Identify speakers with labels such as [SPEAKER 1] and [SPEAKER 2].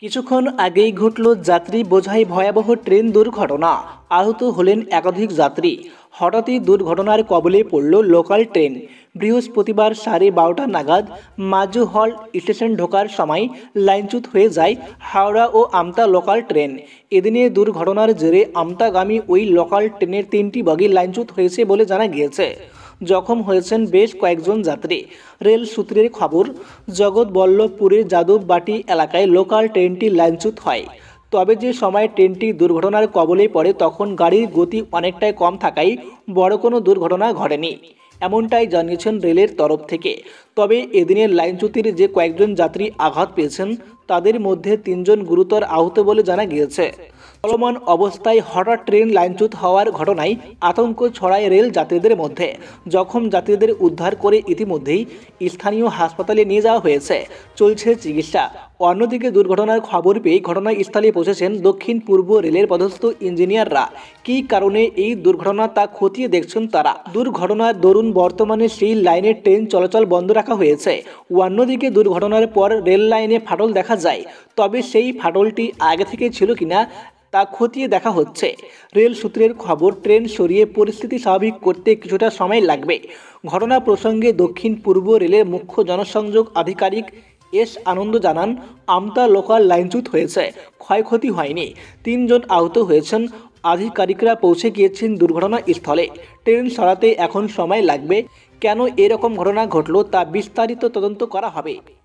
[SPEAKER 1] কিছুক্ষণ আগেই ঘটল যাত্রী বোঝাই ভয়াবহ ট্রেন দুর্ঘটনা। আহত হলেন একাধিক যাত্রী। হঠাৎই দুর্ঘটনার কবলে পড়ল লোকাল ট্রেন। বৃহস্পতিবার 12:30 নাগাদ মাজুহল স্টেশন ঢোকার সময় লাইনচ্যুত হয়ে যায় হাওড়া ও আমতা লোকাল ট্রেন। এদিনে দুর্ঘটনার জেরে আমতাগামী ওই লোকাল ট্রেনের 3টি বগি লাইনচ্যুত হয়েছে বলে জানা গিয়েছে। জখম হয়েছেন বেশ কয়েকজন যাত্রী। রেল সূত্রের খবর, জগৎবল্লভপুরের যাদববাটি এলাকায় লোকাল ট্রেনটি লাইনচ্যুত হয়। তবে যে সময় ট্রেনটি দুর্ঘটনার কবলে পড়ে তখন গাড়ির গতি অনেকটাই কম থাকায় বড় কোনো দুর্ঘটনা ঘটেনি, এমনটাই জানিয়েছেন রেলের তরফ থেকে। তবে এদিনের লাইনচ্যুতির যে কয়েকজন যাত্রী আঘাত পেয়েছেন তাদের মধ্যে 3 জন গুরুতর আহত বলে জানা গিয়েছে। চলমান অবস্থায় হঠাৎ ট্রেন লাইনচ্যুত হওয়ার ঘটনায় আতঙ্ক ছড়ায় রেল যাত্রীদের মধ্যে। জখম যাত্রীদের উদ্ধার করে ইতিমধ্যেই স্থানীয় হাসপাতালে নিয়ে যাওয়া হয়েছে, চলছে চিকিৎসা। অন্যদিকে দুর্ঘটনার খবর পেয়ে ঘটনাস্থলে পৌঁছেছেন দক্ষিণ পূর্ব রেলের পদস্থ ইঞ্জিনিয়াররা। কী কারণে এই দুর্ঘটনা তা খতিয়ে দেখছেন তারা। দুর্ঘটনার দরুন বর্তমানে সেই লাইনে ট্রেন চলাচল বন্ধ রাখা হয়েছে। অন্যদিকে দুর্ঘটনার পর রেল লাইনে ফাটল দেখা যায়, তবে সেই ফাটলটি আগে থেকে ছিল কিনা তা খতিয়ে দেখা হচ্ছে। রেল সূত্রের খবর, ট্রেন সরিয়ে পরিস্থিতি স্বাভাবিক করতে কিছুটা সময় লাগবে। ঘটনা প্রসঙ্গে দক্ষিণ পূর্ব রেলের মুখ্য জনসংযোগ আধিকারিক এস আনন্দ জানান, আমতা লোকাল লাইনচ্যুত হয়েছে, ক্ষয়ক্ষতি হয়নি। 3 জন আহত হয়েছেন। আধিকারিকরা পৌঁছে গিয়েছেন দুর্ঘটনাস্থলে। ট্রেন সরাতে এখন সময় লাগবে। কেন এরকম ঘটনা ঘটল তা বিস্তারিত তদন্ত করা হবে।